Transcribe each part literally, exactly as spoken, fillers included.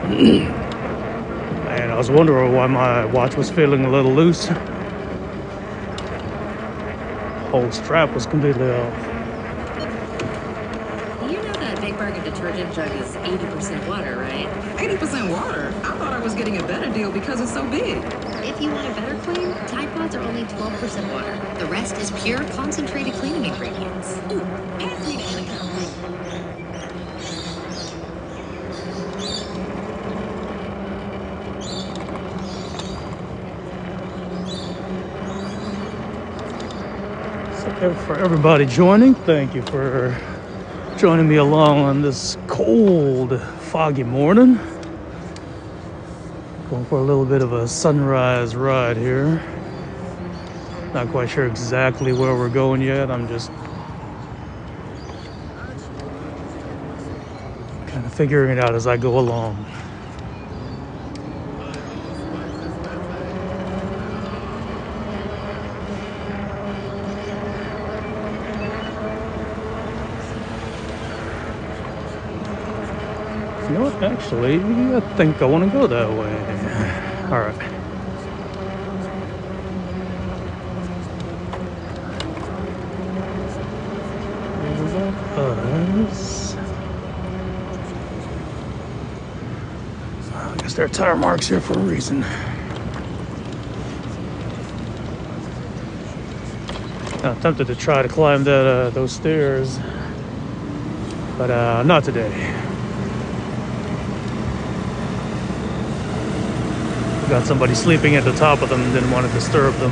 And I was wondering why my watch was feeling a little loose. Whole strap was completely off. You know that Big Bargain detergent jug is eighty percent water, right? eighty percent water? I thought I was getting a better deal because it's so big. If you want a better clean, Tide Pods are only twelve percent water. The rest is pure concentrated cleaning ingredients. Ooh, add three to an account. So for everybody joining, thank you for joining me along on this cold, foggy morning. Going for a little bit of a sunrise ride here. Not quite sure exactly where we're going yet. I'm just kind of figuring it out as I go along. You know what? Actually, I think I want to go that way. All right. Us. I guess there are tire marks here for a reason. I attempted to try to climb that uh, those stairs, but uh, not today. Got somebody sleeping at the top of them, didn't want to disturb them.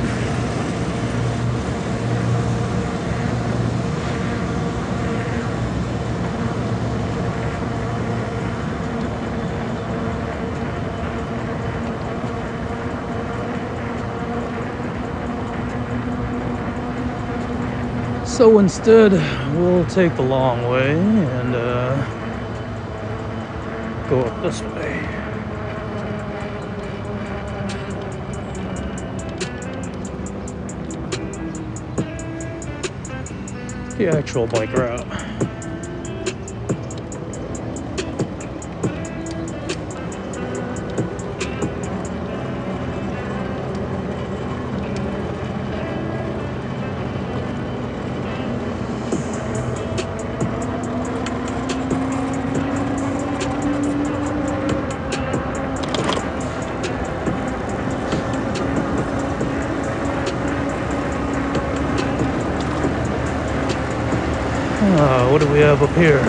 So instead, we'll take the long way and uh, go up this way. The actual bike route. Uh, what do we have up here?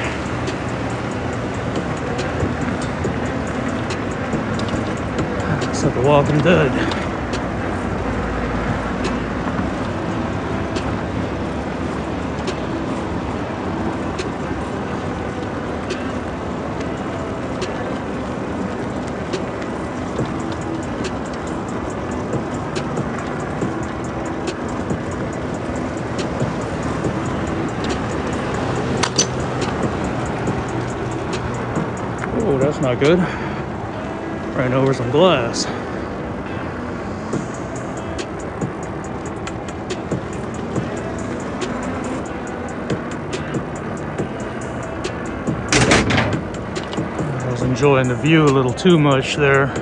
It's like The Walking Dead. Oh, that's not good. Ran over some glass. I was enjoying the view a little too much there.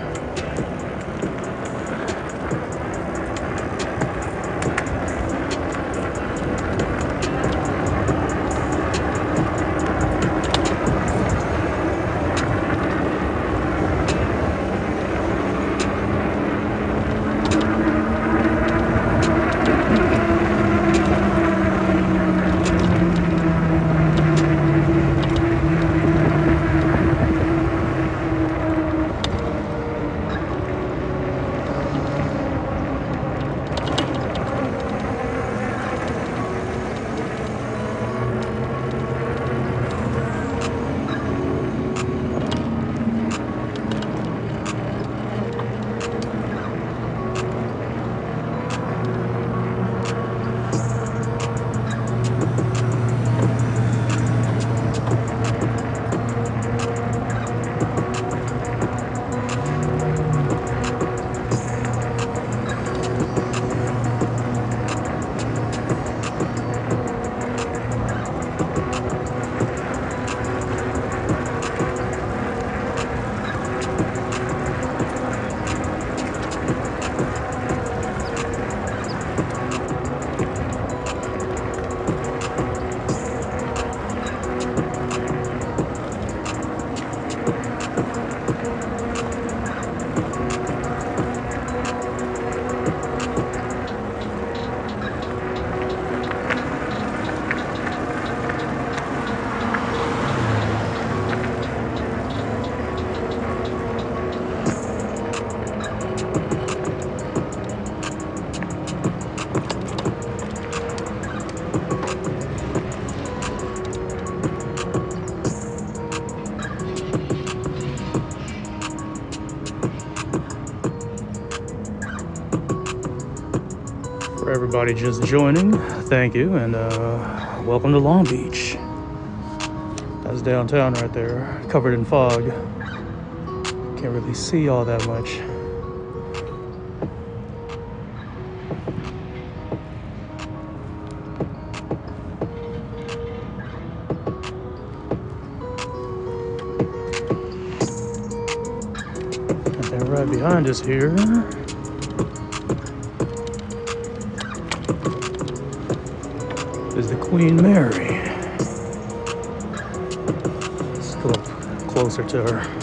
For everybody just joining, thank you, and uh, welcome to Long Beach. That's downtown right there, covered in fog. Can't really see all that much. And then right behind us here is the Queen Mary. Let's go up closer to her.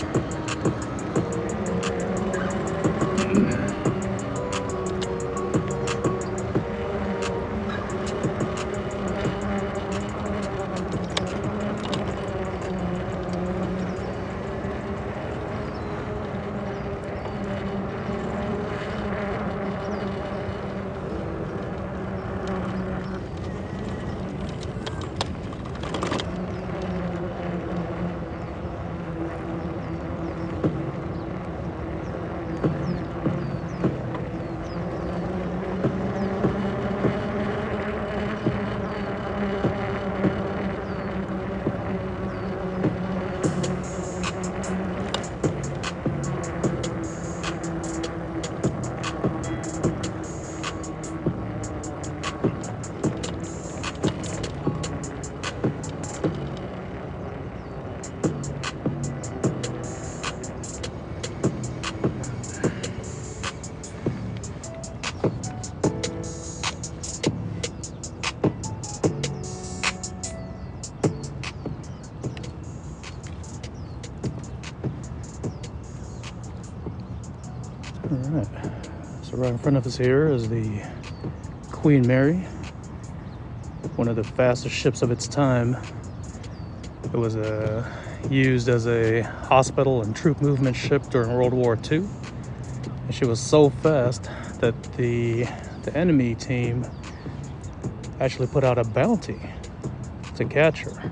All right, so right in front of us here is the Queen Mary, one of the fastest ships of its time. It was uh, used as a hospital and troop movement ship during World War Two. And she was so fast that the, the enemy team actually put out a bounty to catch her.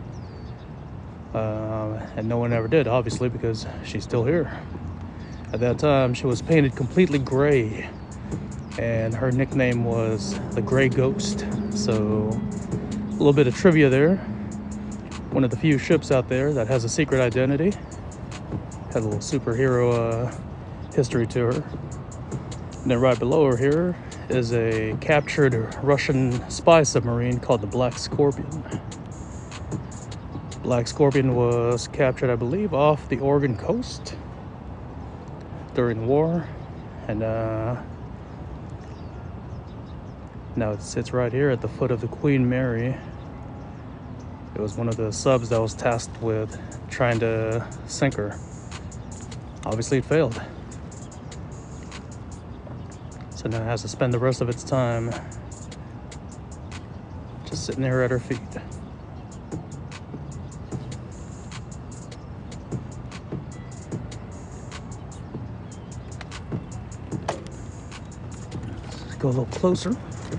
Uh, and no one ever did, obviously, because she's still here. At that time, she was painted completely gray, and her nickname was the Gray Ghost. So, a little bit of trivia there. One of the few ships out there that has a secret identity. Had a little superhero uh, history to her. And then right below her here is a captured Russian spy submarine called the Black Scorpion. Black Scorpion was captured, I believe, off the Oregon coast during the war, and uh, now it sits right here at the foot of the Queen Mary. It was one of the subs that was tasked with trying to sink her. Obviously, it failed. So now it has to spend the rest of its time just sitting there at her feet. Let's go a little closer.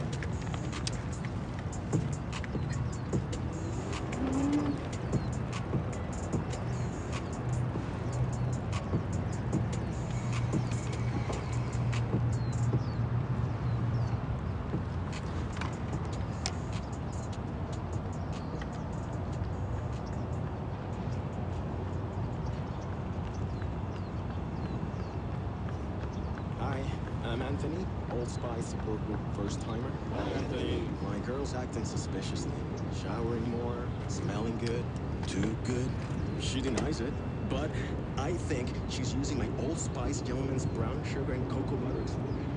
I'm Anthony, Old Spice support group first timer. Anthony, my girl's acting suspiciously. Showering more, smelling good, too good. She denies it, but I think she's using my Old Spice Gentleman's brown sugar and cocoa butter.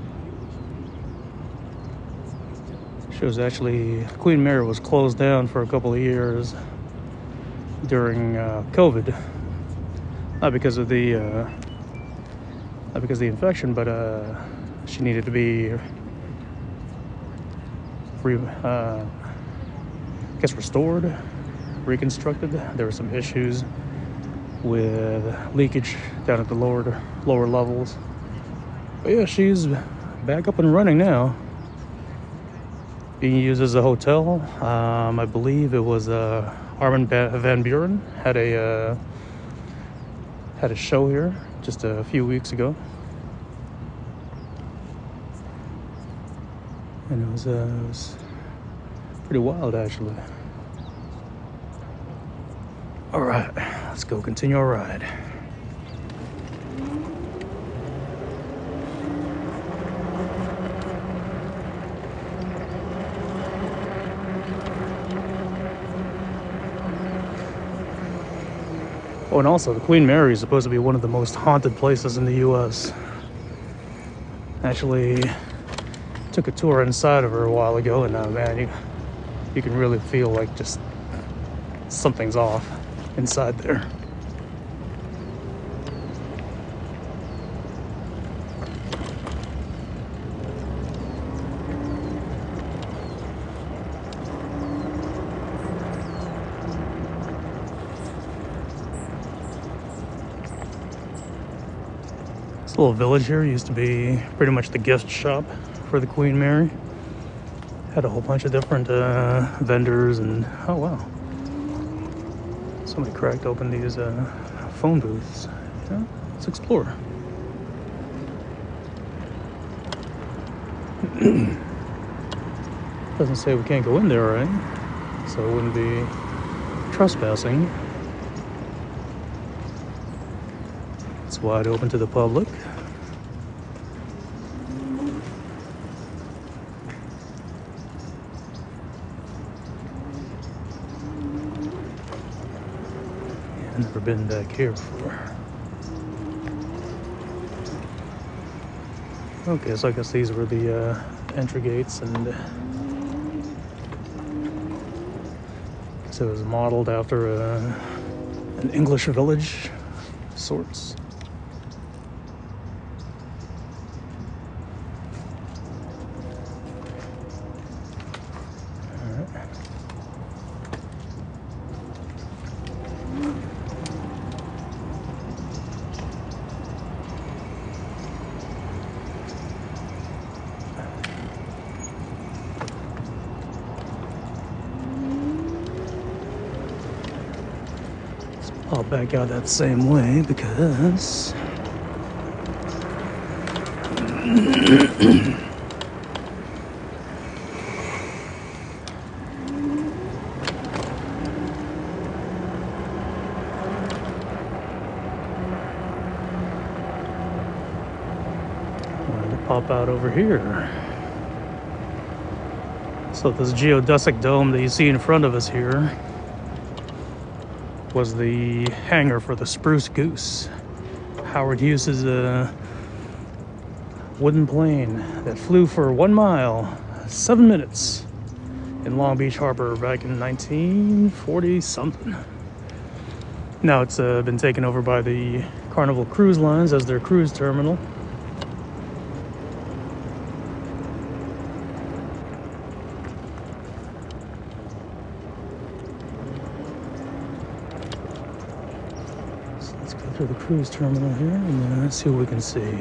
She was actually, Queen Mary was closed down for a couple of years during uh, COVID. Not because of the, uh, not because of the infection, but uh, she needed to be, re, uh, I guess, restored, reconstructed. There were some issues with leakage down at the lower lower levels. But yeah, she's back up and running now. Being used as a hotel. Um, I believe it was uh, Armin van Buren had a uh, had a show here just a few weeks ago. And it was, uh, it was pretty wild, actually. All right, let's go continue our ride. Oh, and also, the Queen Mary is supposed to be one of the most haunted places in the U S Actually, took a tour inside of her a while ago, and uh, man, you, you can really feel like just something's off inside there. This little village here used to be pretty much the gift shop for the Queen Mary. Had a whole bunch of different uh, vendors, and oh wow, somebody cracked open these uh, phone booths. Yeah, let's explore. Doesn't say we can't go in there, right? So it wouldn't be trespassing. It's wide open to the public. Yeah, I've never been back here before. Okay, so I guess these were the uh, entry gates, and so it was modeled after a, an English village of sorts. I'll back out that same way because I'm going to pop out over here. So this geodesic dome that you see in front of us here was the hangar for the Spruce Goose, Howard Hughes's uh, wooden plane that flew for one mile, seven minutes in Long Beach Harbor back in nineteen forty something. Now it's uh, been taken over by the Carnival Cruise Lines as their cruise terminal. To the cruise terminal here, and uh, let's see what we can see.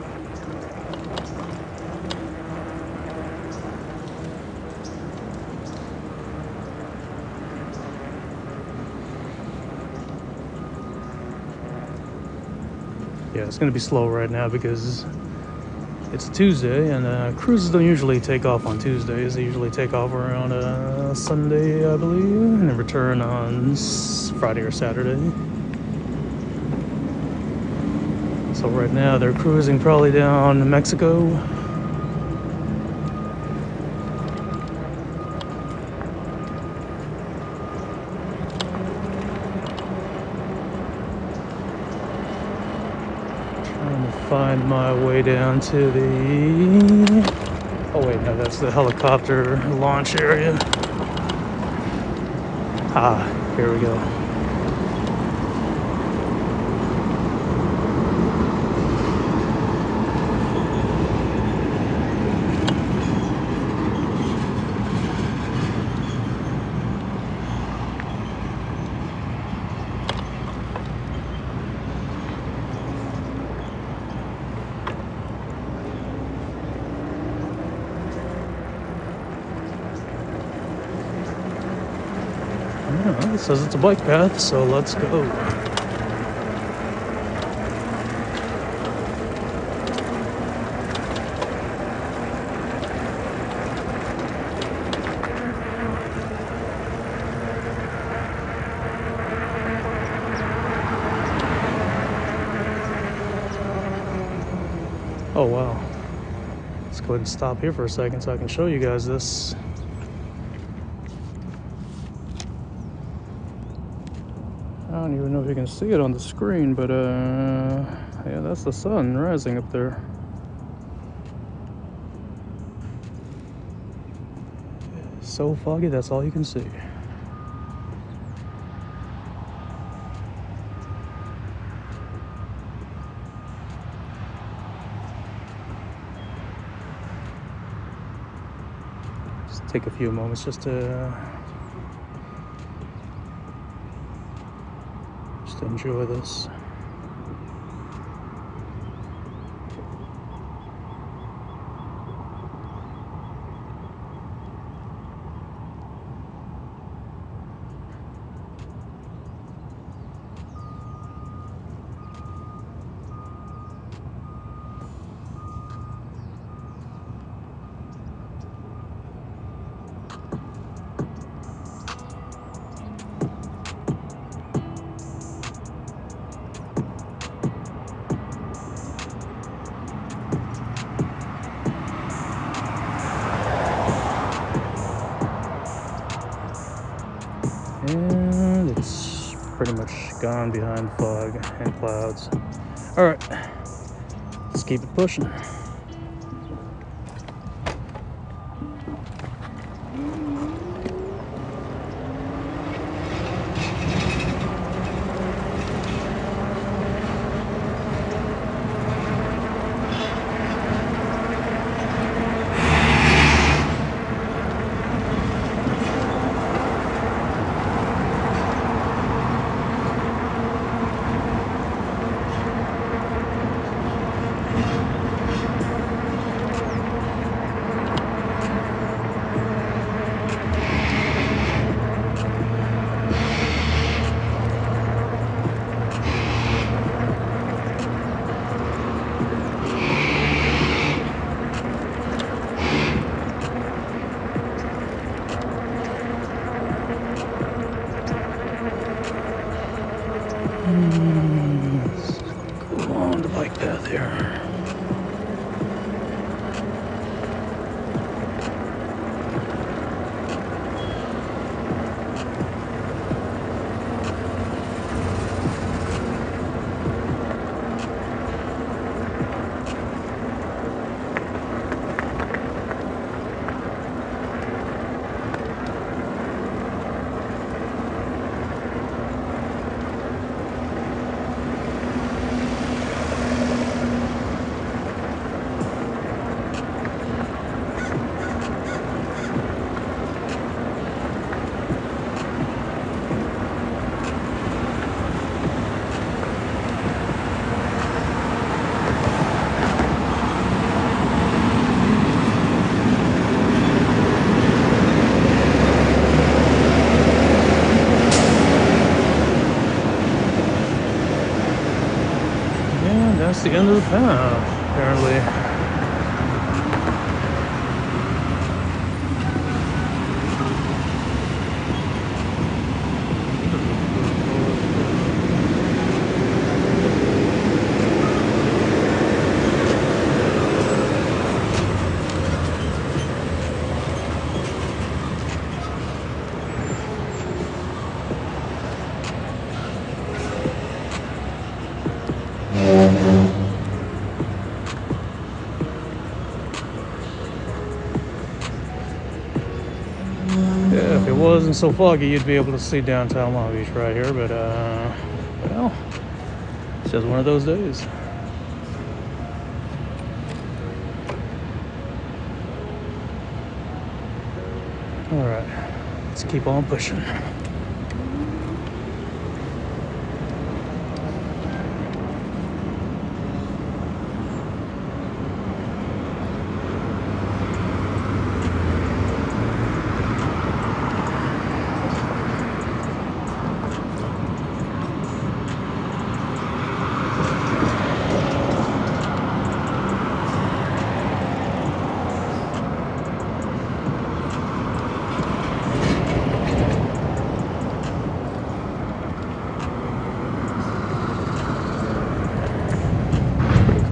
Yeah, it's going to be slow right now because it's Tuesday, and uh, cruises don't usually take off on Tuesdays. They usually take off around uh, Sunday, I believe, and then return on Friday or Saturday. So right now they're cruising probably down Mexico. Trying to find my way down to the... Oh wait, no, that's the helicopter launch area. Ah, here we go. Yeah, it says it's a bike path, so let's go. Oh wow. Let's go ahead and stop here for a second so I can show you guys this. I don't even know if you can see it on the screen, but uh, yeah, that's the sun rising up there. So foggy, that's all you can see. Just take a few moments just to just to enjoy this. And it's pretty much gone behind fog and clouds. All right, let's keep it pushing. Go on the bike path here. That's the end of the path, apparently. Yeah, if it wasn't so foggy, you'd be able to see downtown Long Beach right here, but uh, well, it's just one of those days. All right, let's keep on pushing.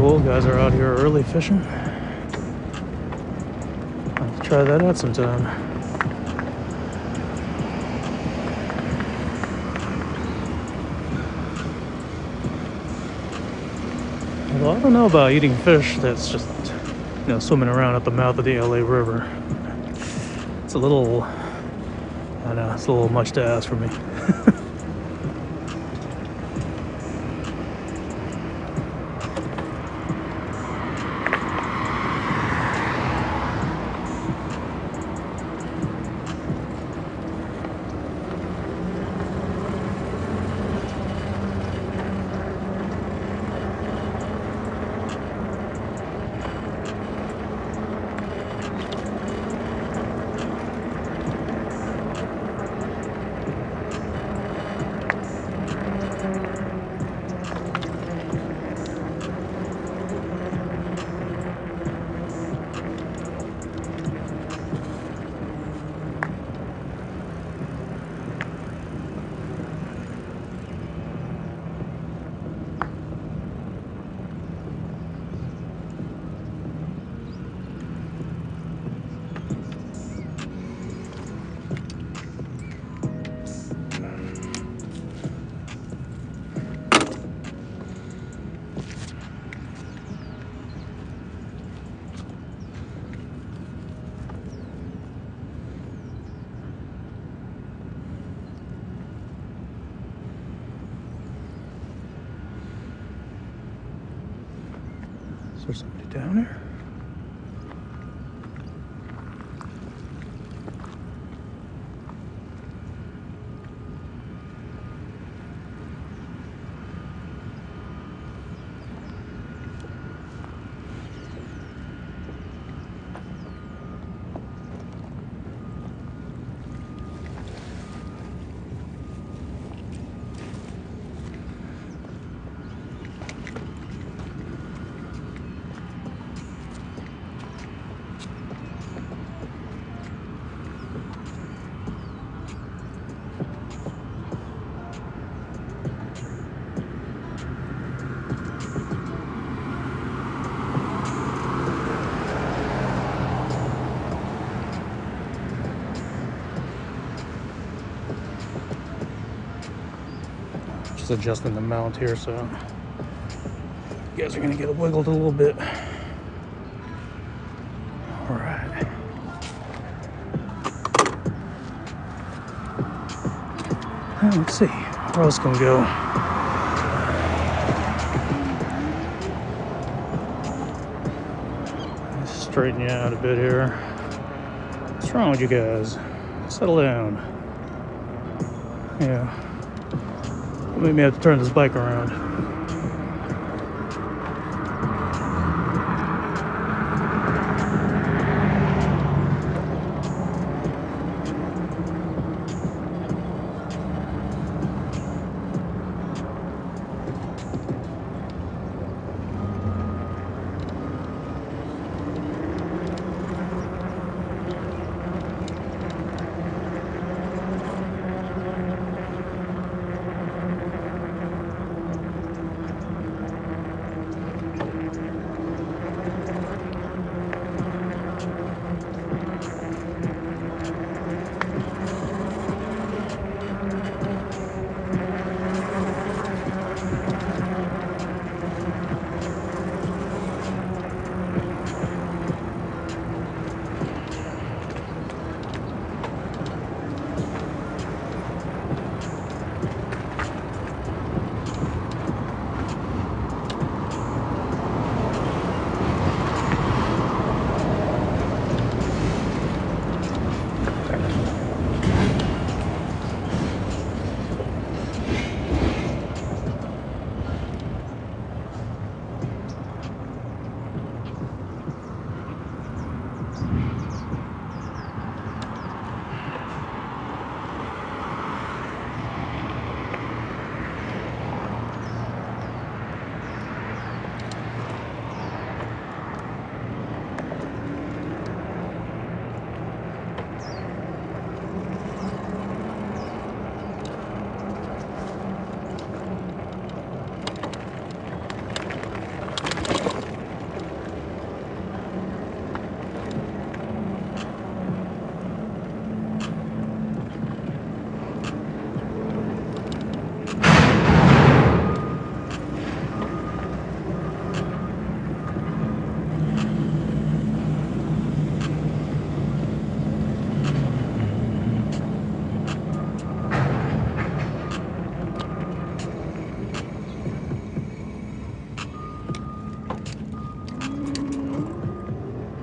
cool. Guys are out here early fishing. I'll have to try that out sometime. Although I don't know about eating fish that's just, you know, swimming around at the mouth of the L A River. It's a little, I know, it's a little much to ask for me. Is there somebody down there? Just adjusting the mount here, so you guys are gonna get wiggled a little bit. All right. Well, let's see where else can we go. Let's straighten you out a bit here. What's wrong with you guys? Settle down. Yeah. We may have to turn this bike around.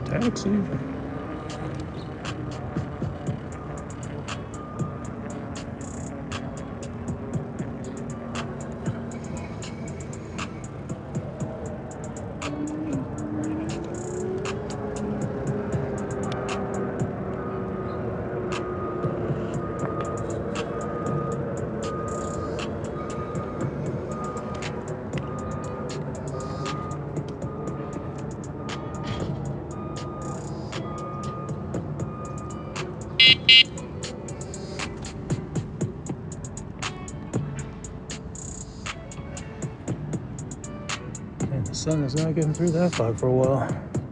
Taxi. And the sun is not getting through that fog for a while.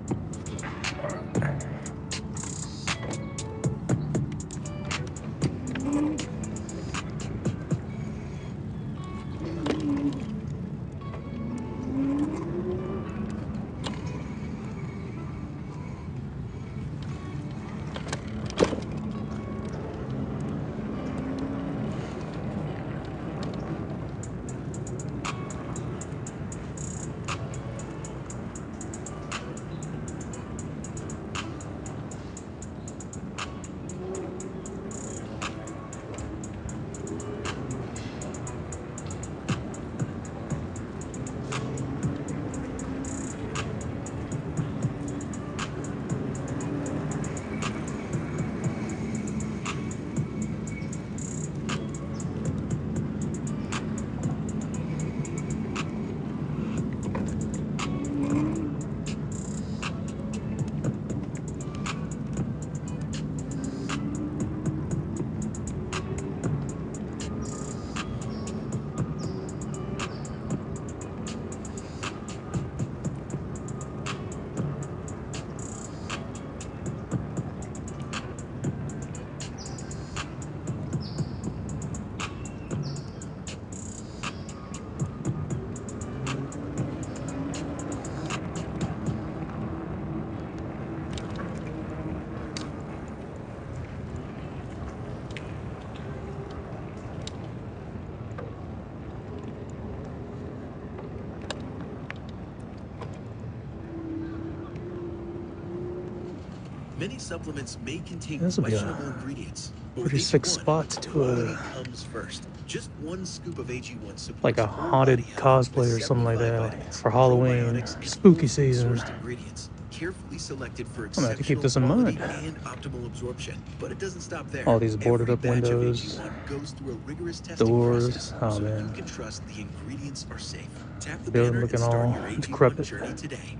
Many supplements may contain This will be a questionable ingredients. but pretty with sick A G one, spot to do quality a comes first. Just one scoop of A G one supports like a whole haunted body health with cosplay or something like seventy-five that, like vitamins, for Halloween, probiotics, and spooky whole food season. sourced ingredients, carefully selected for I'm gonna have to keep exceptional this in quality mind. and optimal absorption. But it doesn't stop there. All these boarded Every up batch of windows, A G one goes through a rigorous testing doors. process, Oh so man, you can trust the ingredients are safe. Tap the building banner looking and start all your A G one decrepit. journey today.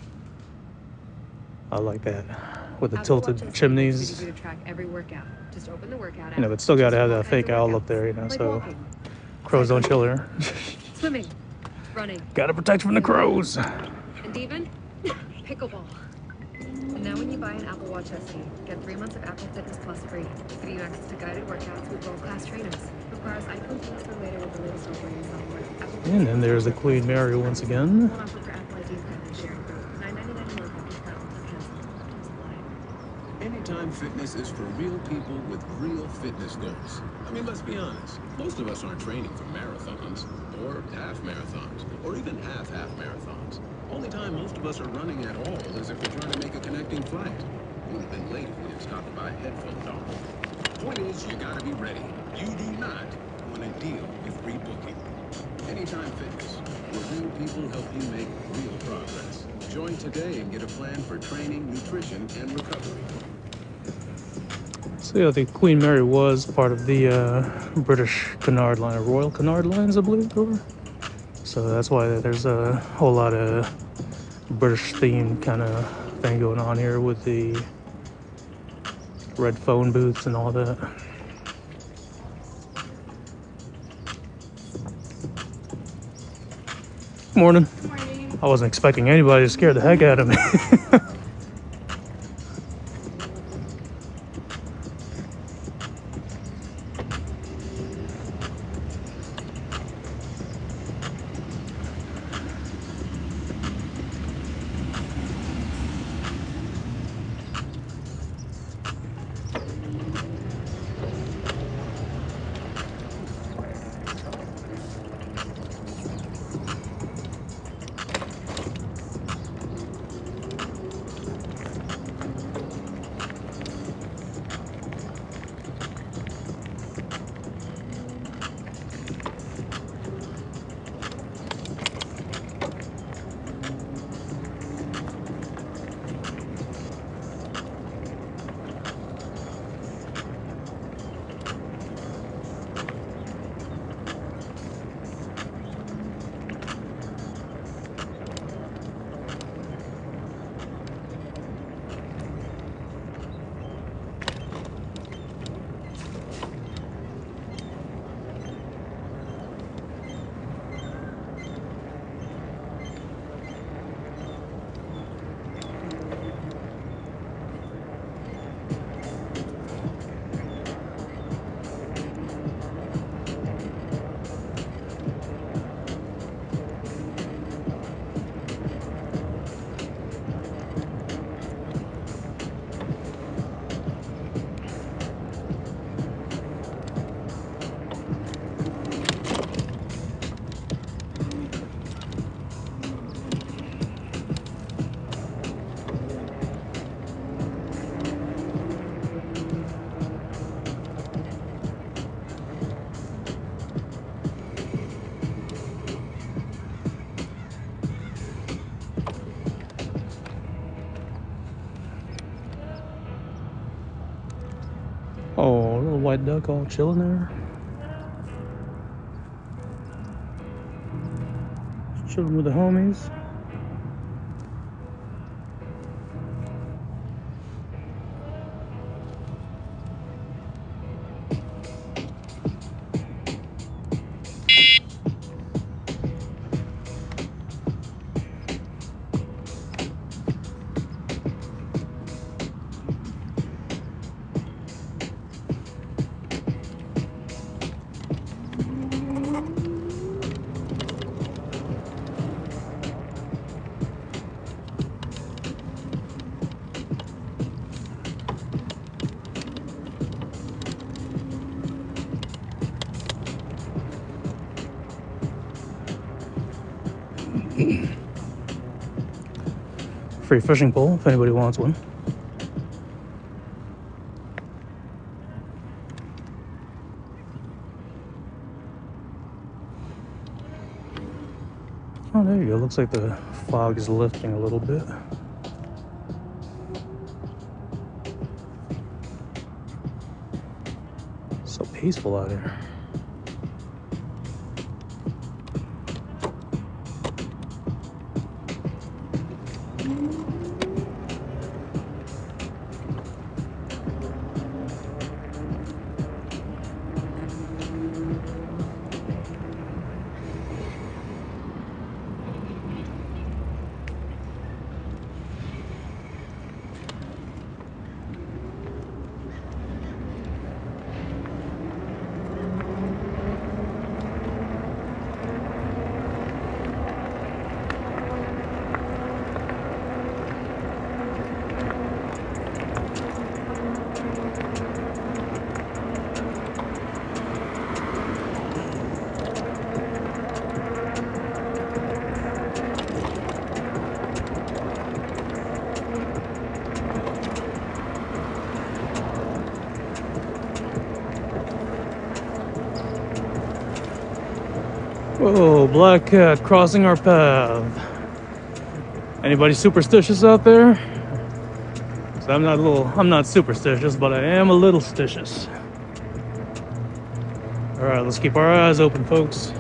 I like that with the Apple Watch tilted S E chimneys. makes it easy to track every workout. Just open the workout app. You know, but still and gotta choose have from all that kinds fake of owl workouts, up there, you know, like so walking, crows don't chill cycling, here. swimming, running, Gotta protect from the crows. and even pickleball. And now when you buy an Apple Watch S E, get three months of Apple Fitness Plus free. Giving you access to guided workouts with world-class trainers. Requires iPhone installed later with the latest operating software. Apple And then there's the Queen Mary once again. One offer for Apple I D and credit sharing group. nine ninety-nine a month after trial until canceled. Terms apply. Anytime Fitness is for real people with real fitness goals. I mean, let's be honest. Most of us aren't training for marathons, or half marathons, or even half-half marathons. Only time most of us are running at all is if we're trying to make a connecting flight. We would have been late if we didn't stop to buy a headphone dongle. Point is, you gotta be ready. You do not want to deal with rebooking. Anytime Fitness, where real people help you make real progress. Join today and get a plan for training, nutrition, and recovery. So yeah, the Queen Mary was part of the uh, British Cunard Line, Royal Cunard Lines, I believe they were. So that's why there's a whole lot of British themed kind of thing going on here with the red phone booths and all that. Morning. Morning. I wasn't expecting anybody to scare the heck out of me. Little white duck all chilling there. Chilling with the homies. Free fishing pole if anybody wants one. Oh, there you go. Looks like the fog is lifting a little bit. So peaceful out here. Whoa, black cat crossing our path. Anybody superstitious out there? So I'm not a little, I'm not superstitious, but I am a little stitious. All right, let's keep our eyes open, folks.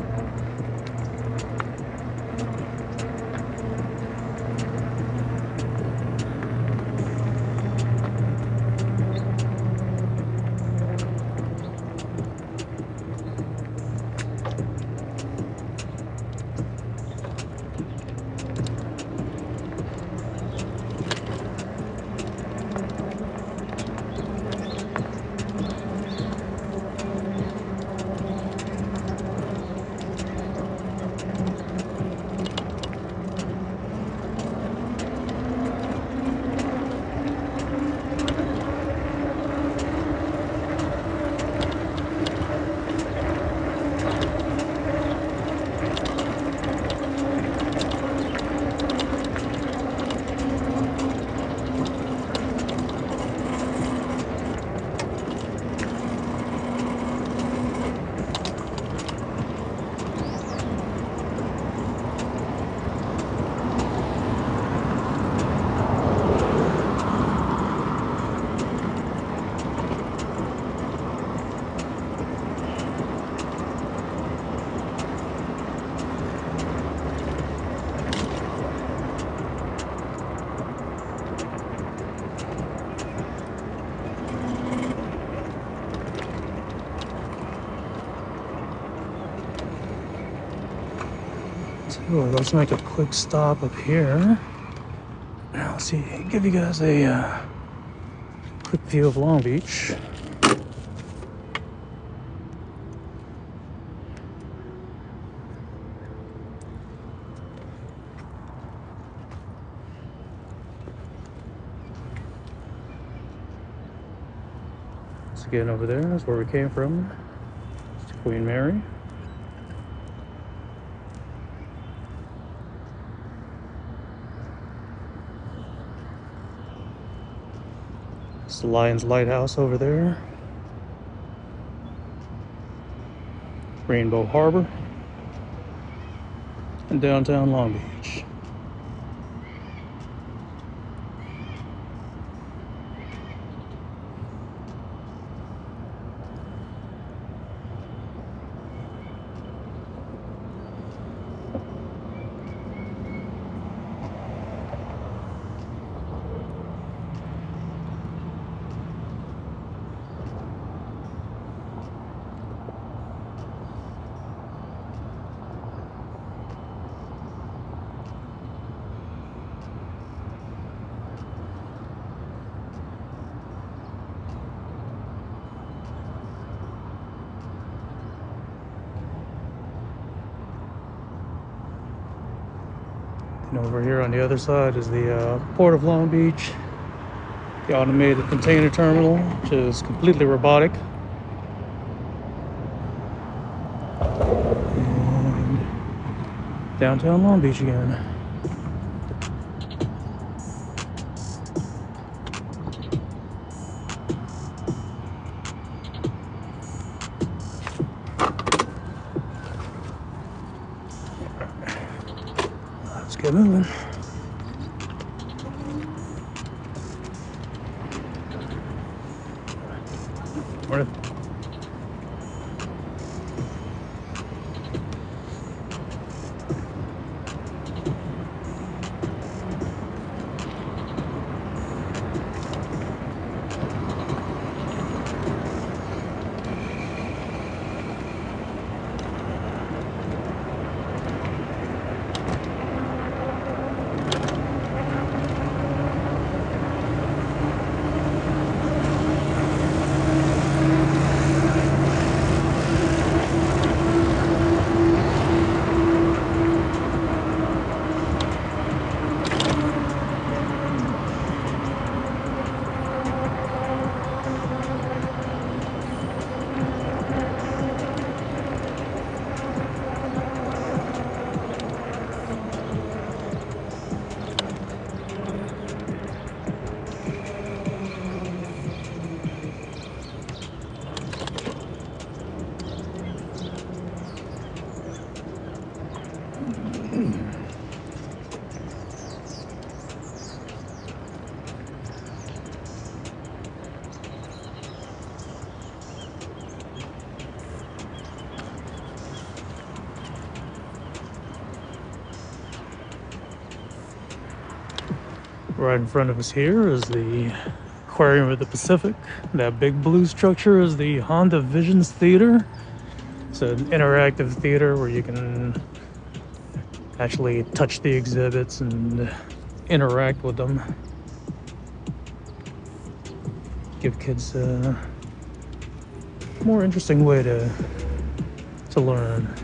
So let's make a quick stop up here. Now let's see, give you guys a uh, quick view of Long Beach. So again, over there, that's where we came from. It's Queen Mary. It's the Lions Lighthouse over there. Rainbow Harbor. And downtown Long Beach. And over here on the other side is the uh, Port of Long Beach, the automated container terminal, which is completely robotic. And downtown Long Beach again. Let's get moving. Morning. Right in front of us here is the Aquarium of the Pacific. That big blue structure is the Honda Visions Theater. It's an interactive theater where you can actually touch the exhibits and interact with them. Give kids a more interesting way to to learn.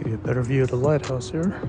Give you a better view of the lighthouse here.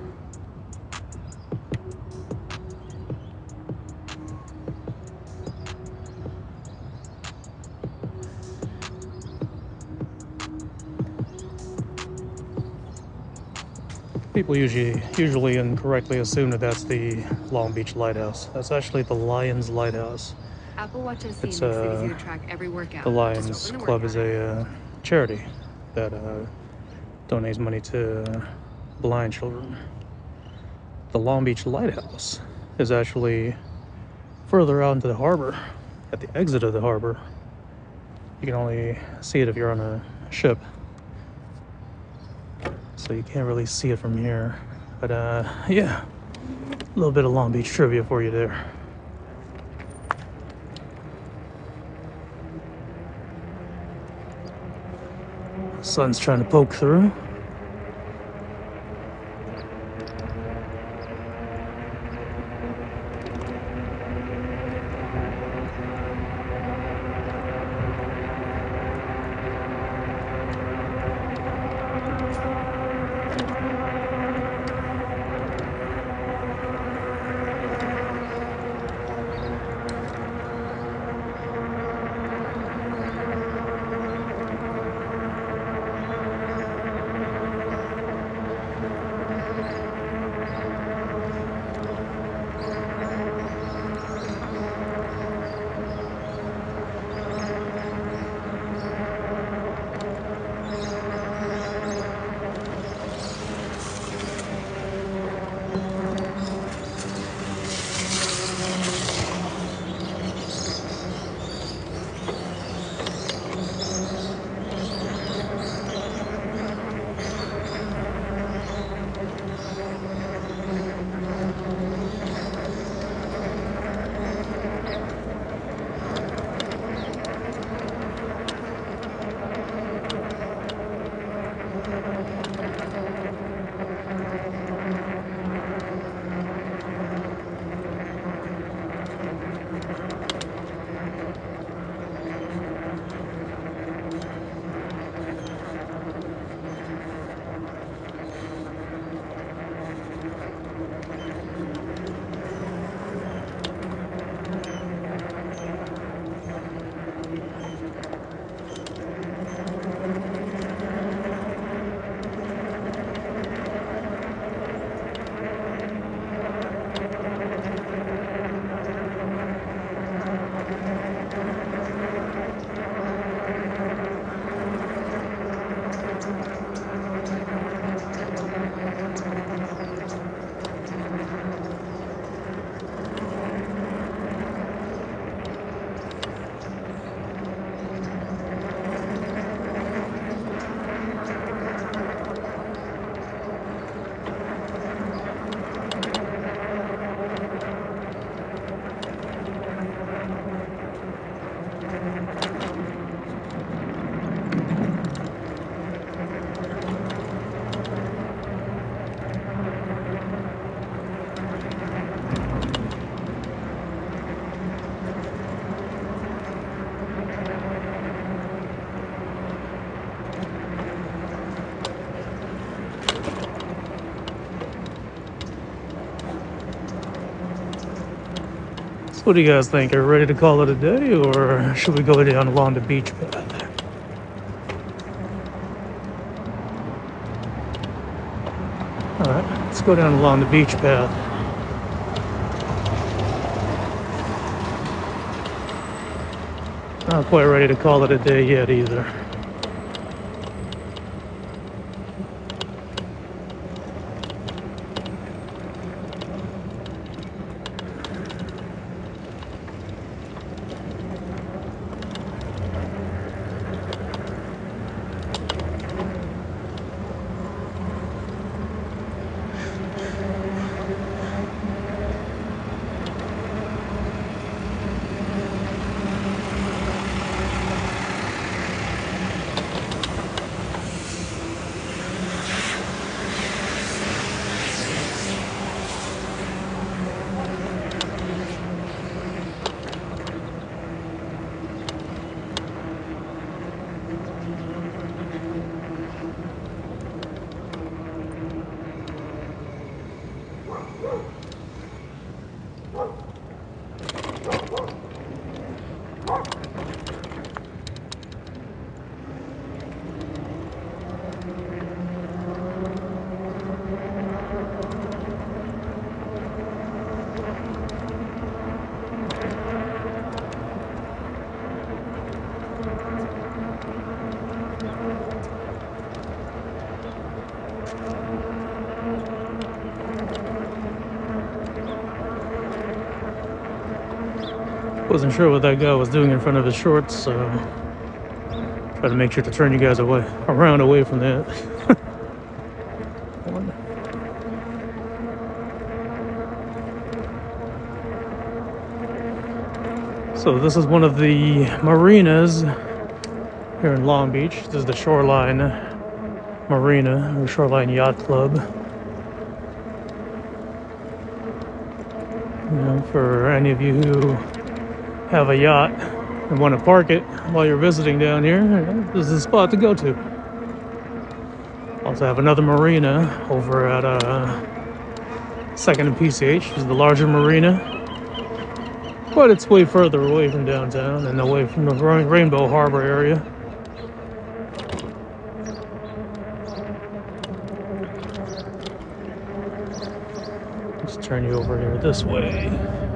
People usually usually incorrectly assume that that's the Long Beach Lighthouse. That's actually the Lions Lighthouse. Apple Watch S E It's makes it uh, easy to track every workout. the Just Lions open the Club workout is a uh, charity that uh, donates money to blind children. The Long Beach Lighthouse is actually further out into the harbor, at the exit of the harbor. You can only see it if you're on a ship, so you can't really see it from here. But uh, yeah, a little bit of Long Beach trivia for you there. Sun's trying to poke through. So what do you guys think? Are we ready to call it a day, or should we go down along the beach path? All right, let's go down along the beach path. Not quite ready to call it a day yet either. Wasn't sure what that guy was doing in front of his shorts, so try to make sure to turn you guys away, around away from that. So this is one of the marinas here in Long Beach. This is the Shoreline Marina, or Shoreline Yacht Club. You know, for any of you who have a yacht and want to park it while you're visiting down here, this is the spot to go to. Also have another marina over at uh, Second and P C H. This is the larger marina, but it's way further away from downtown and away from the Rainbow Harbor area. Let's turn you over here this way.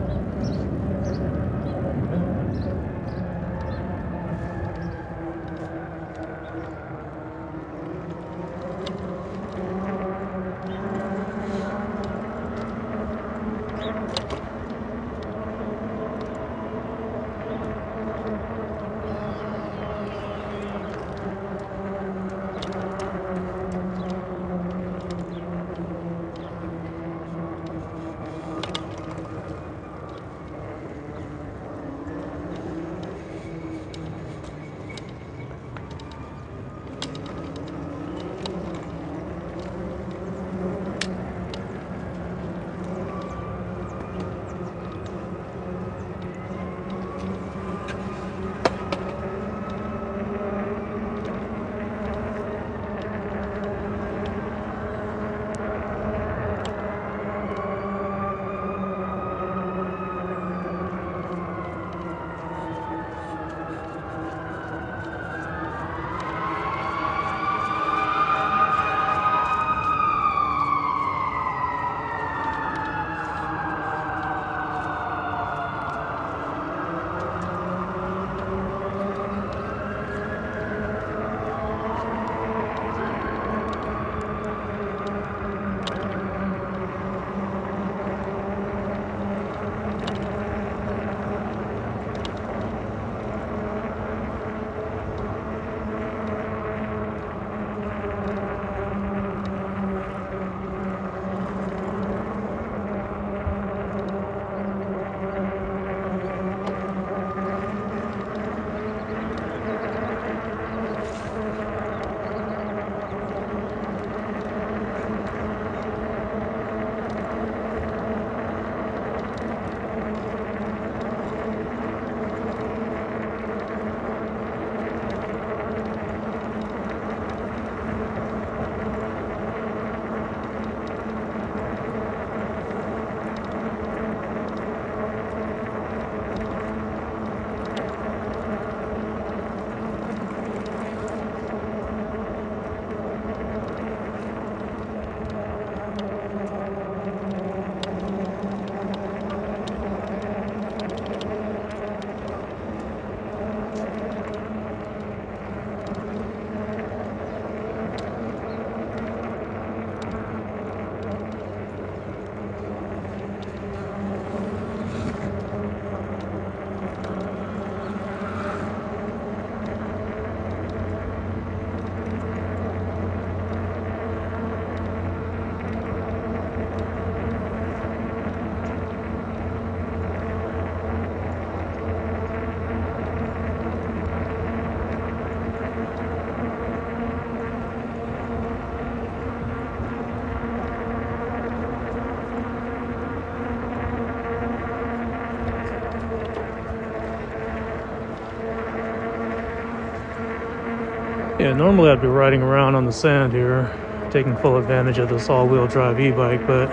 Yeah, normally I'd be riding around on the sand here, taking full advantage of this all-wheel drive e-bike, but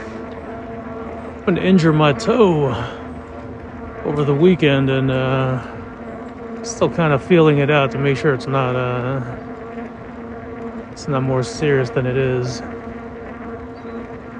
I'm going to injure my toe over the weekend, and uh, still kind of feeling it out to make sure it's not uh, it's not more serious than it is.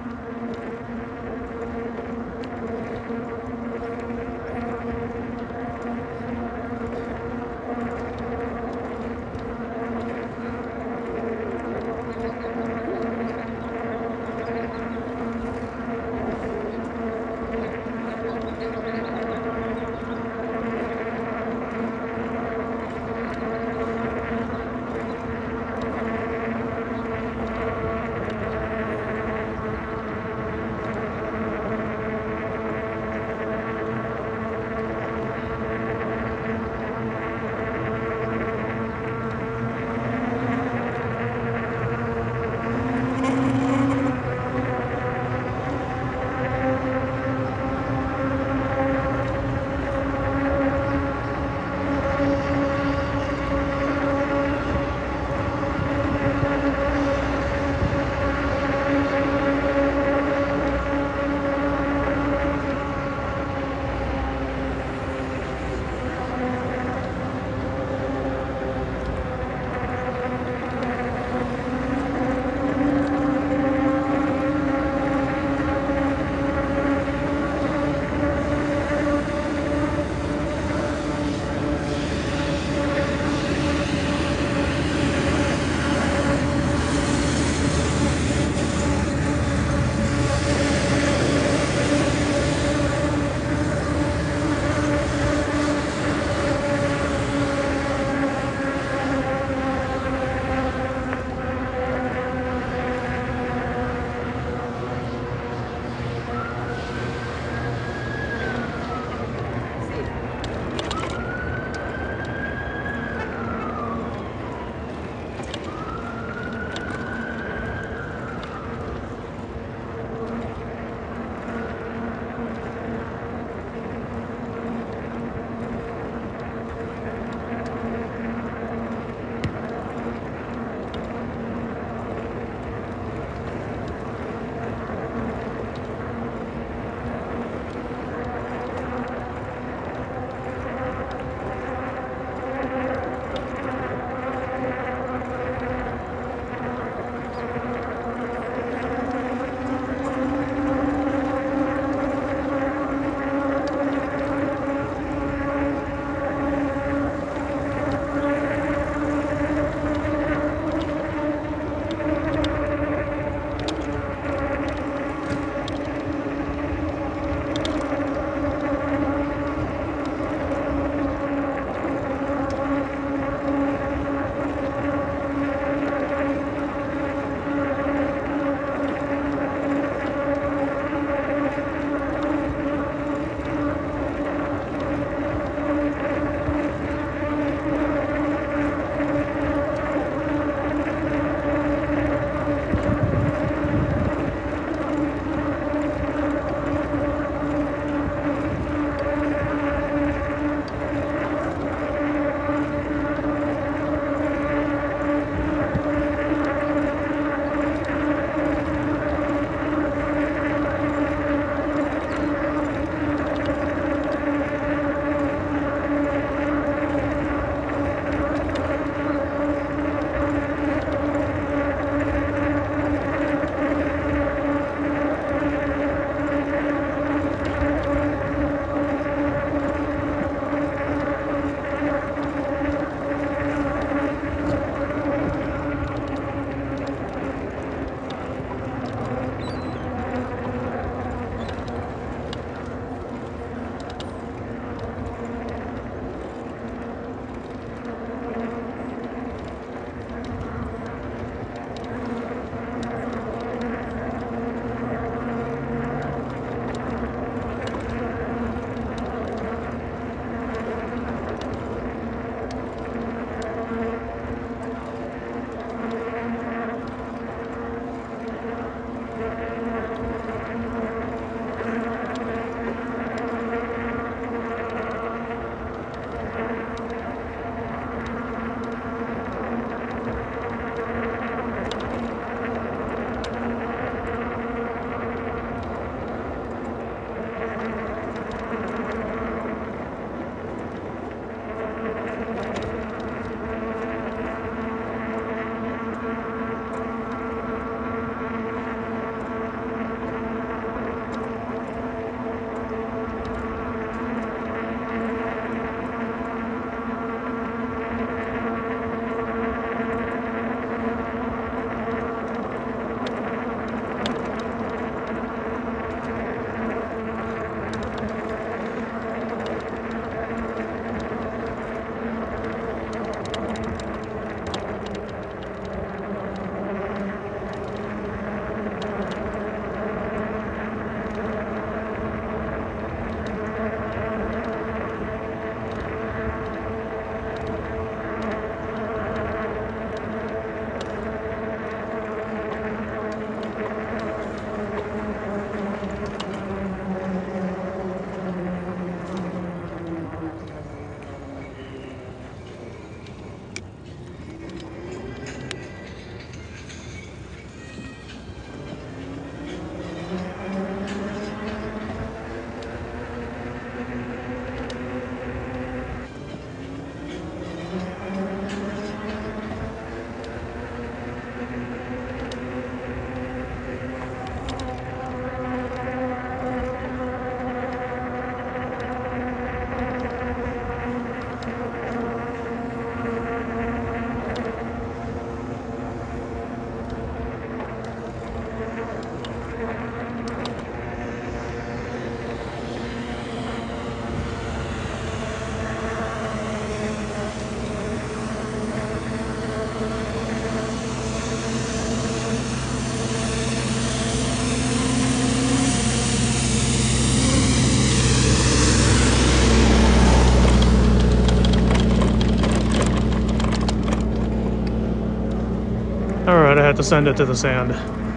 Alright, I had to send it to the sand.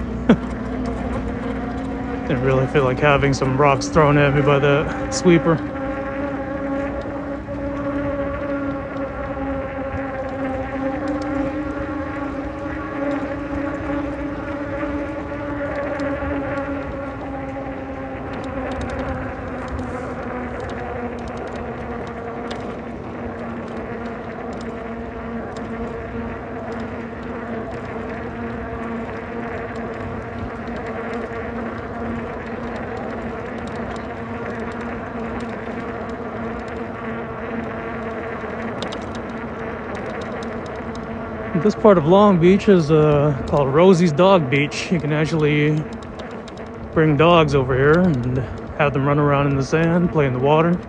Didn't really feel like having some rocks thrown at me by the sweeper. This part of Long Beach is uh, called Rosie's Dog Beach. You can actually bring dogs over here and have them run around in the sand, play in the water.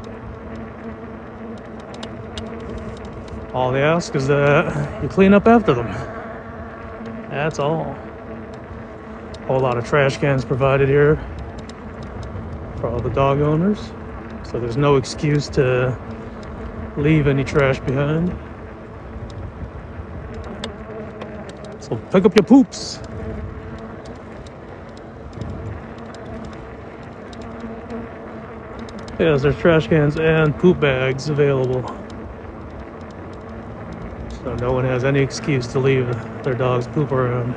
All they ask is that you clean up after them. That's all. A whole lot of trash cans provided here for all the dog owners. So there's no excuse to leave any trash behind. So pick up your poops. Yes, there's trash cans and poop bags available. So no one has any excuse to leave their dog's poop around.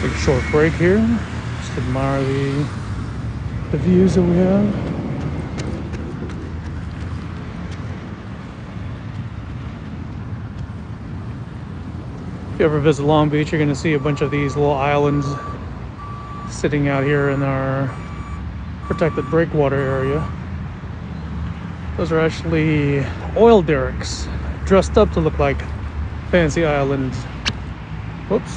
Take a short break here. Just admire the, the views that we have. If you ever visit Long Beach, you're going to see a bunch of these little islands sitting out here in our protected breakwater area. Those are actually oil derricks dressed up to look like fancy islands. Whoops.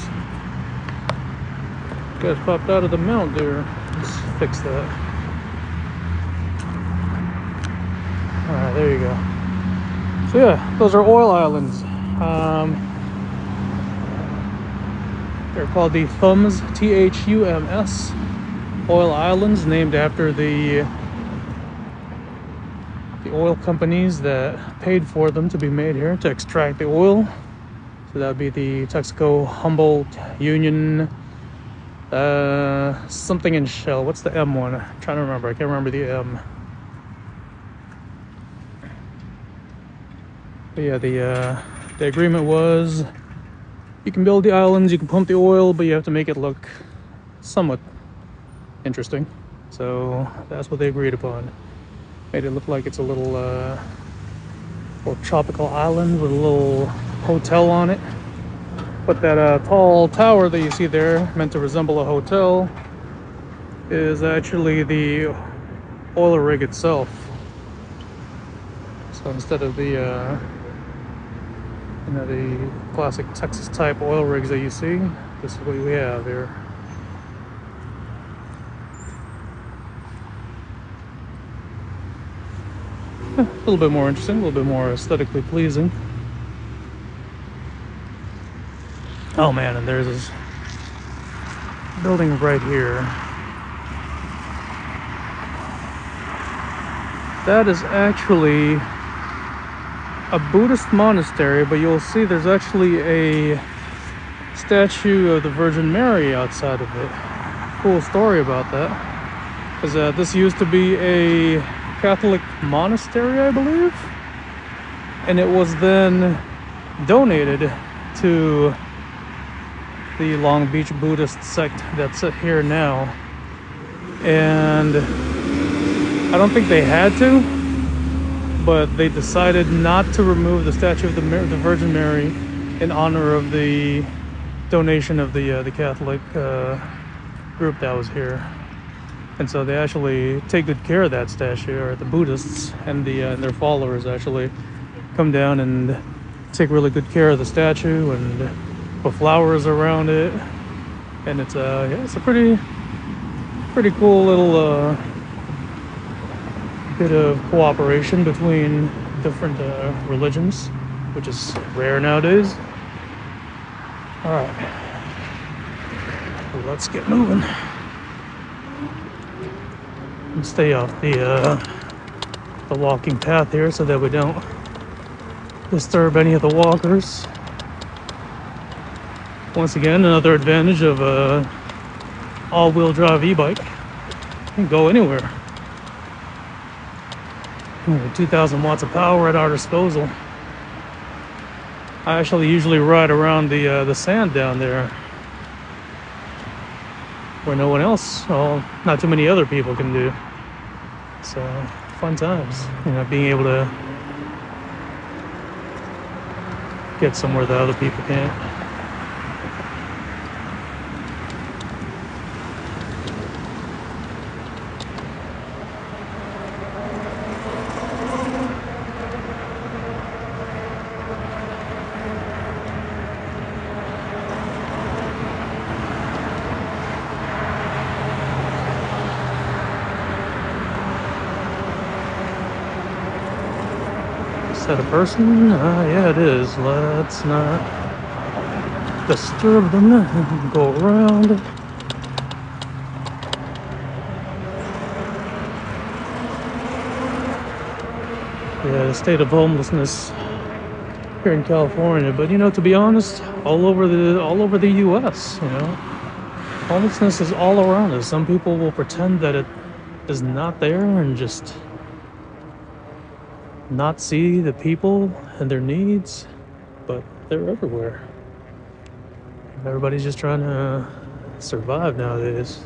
Guys popped out of the mount there. Let's fix that. Alright, there you go. So yeah, those are oil islands. Um, they're called the Thumbs, T H U M S, oil islands, named after the the oil companies that paid for them to be made here to extract the oil. So that would be the Texaco, Humboldt, Union, uh, something in Shell. What's the M one? I'm trying to remember. I can't remember the M. But yeah, the uh, the agreement was you can build the islands, you can pump the oil, but you have to make it look somewhat interesting. So that's what they agreed upon. Made it look like it's a little, uh, little tropical island with a little hotel on it. But that uh, tall tower that you see there, meant to resemble a hotel, is actually the oil rig itself. So instead of the, uh, you know, the classic Texas type oil rigs that you see, this is what we have here. A little bit more interesting, a little bit more aesthetically pleasing. Oh man, and there's this building right here. That is actually a Buddhist monastery, but you'll see there's actually a statue of the Virgin Mary outside of it. Cool story about that. Because uh, this used to be a Catholic monastery, I believe, and it was then donated to the Long Beach Buddhist sect that's here now. And I don't think they had to, but they decided not to remove the statue of the, Mar the Virgin Mary in honor of the donation of the uh, the Catholic uh, group that was here. And so they actually take good care of that statue, or the Buddhists and the uh, and their followers actually come down and take really good care of the statue and put flowers around it. And it's a yeah, it's a pretty pretty cool little uh, bit of cooperation between different uh, religions, which is rare nowadays. All right, well, let's get moving. Stay off the uh, the walking path here so that we don't disturb any of the walkers. Once again, another advantage of a all-wheel drive e-bike. You can go anywhere. two thousand watts of power at our disposal. I actually usually ride around the uh, the sand down there, where no one else, well, not too many other people can do. So, fun times, you know, being able to get somewhere that other people can't. Is that a person? Uh, yeah, it is. Let's not disturb them. Go around. Yeah, the state of homelessness here in California. But you know, to be honest, all over the all over the U S, you know, homelessness is all around us. Some people will pretend that it is not there and just not see the people and their needs, but they're everywhere. Everybody's just trying to survive nowadays.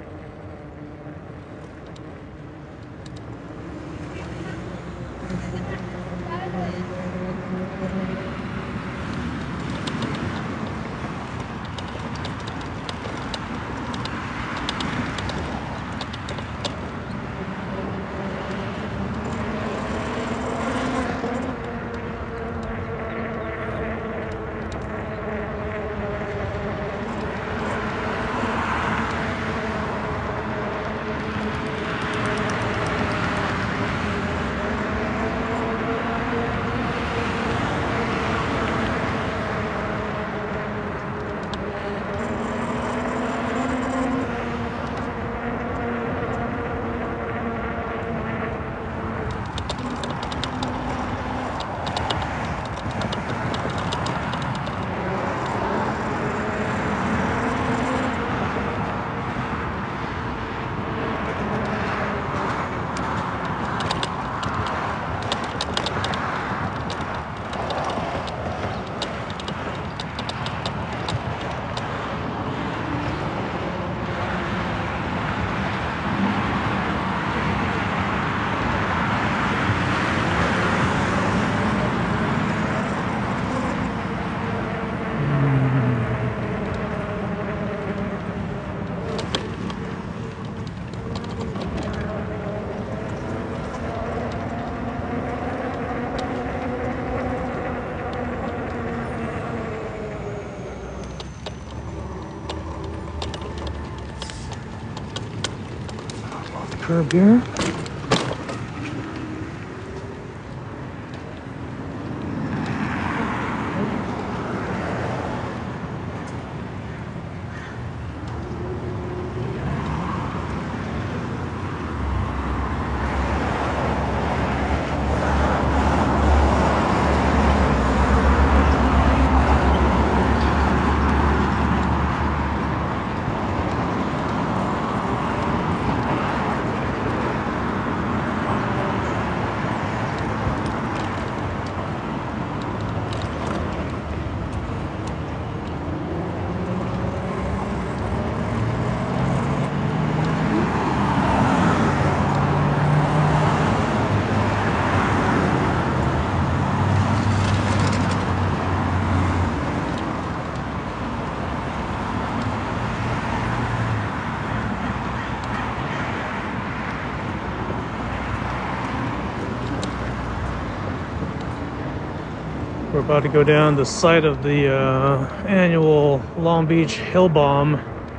Curb here. We're about to go down the site of the uh, annual Long Beach Hill Bomb.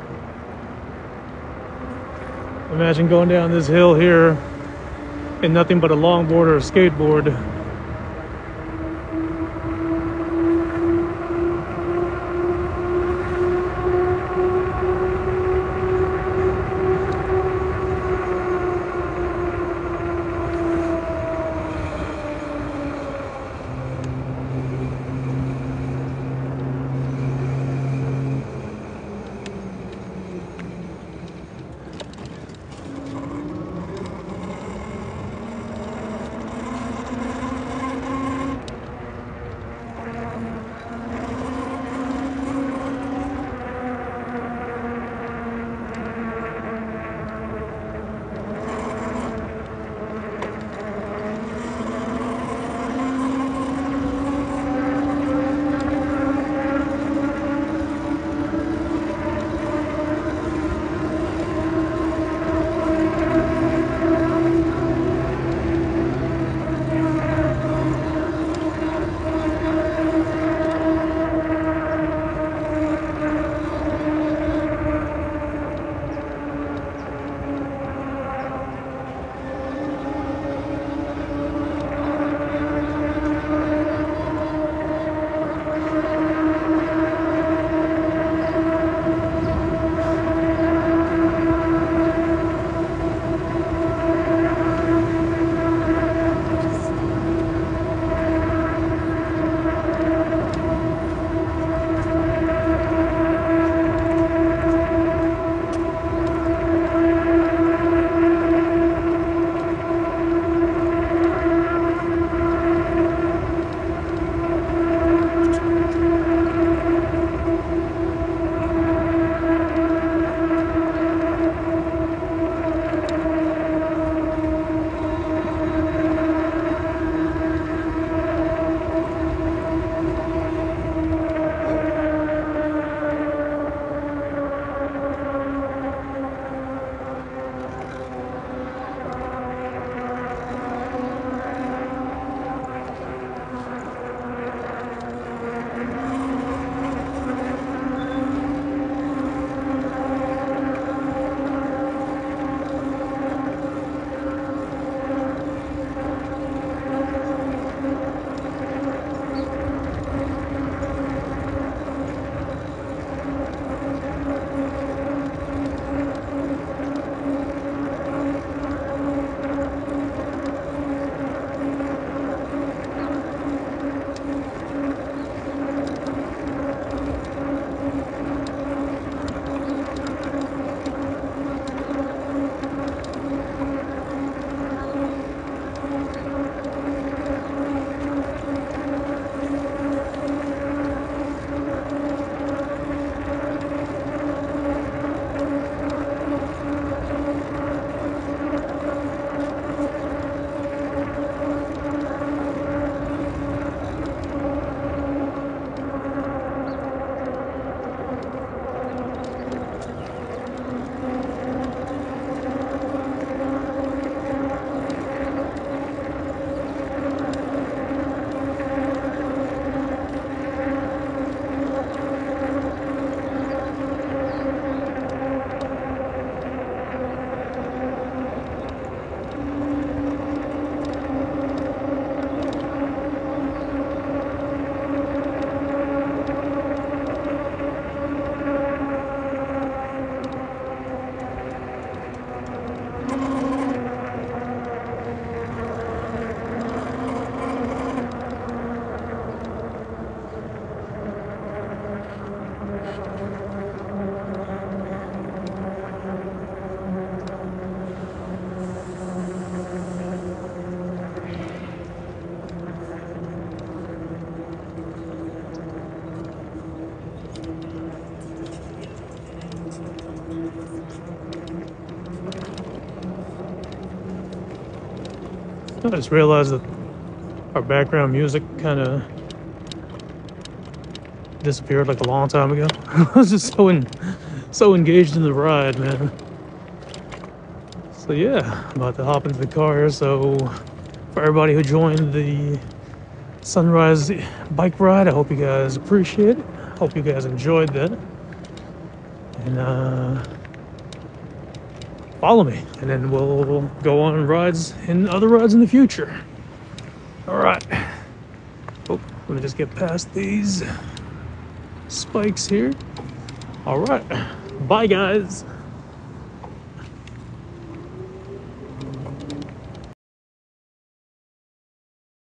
Imagine going down this hill here in nothing but a longboard or a skateboard. I just realized that our background music kind of disappeared like a long time ago. I was just so in, so engaged in the ride, man. So yeah, I'm about to hop into the car here. So for everybody who joined the sunrise bike ride, I hope you guys appreciate it. Hope you guys enjoyed that. And uh, follow me, and then we'll go on rides and other rides in the future. All right. Oh, let me just get past these spikes here. All right. Bye, guys.